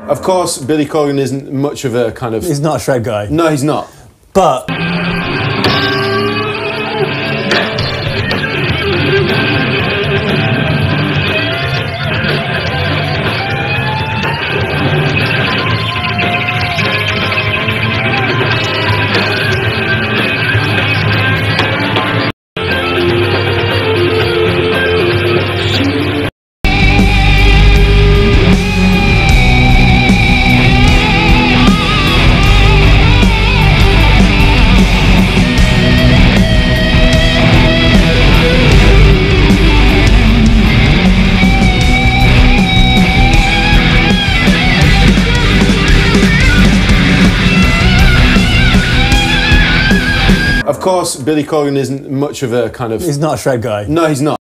Of course, Billy Corgan isn't much of a kind of... He's not a shred guy. No, he's not. But... Of course, Billy Corgan isn't much of a kind of... He's not a shred guy. No, he's not.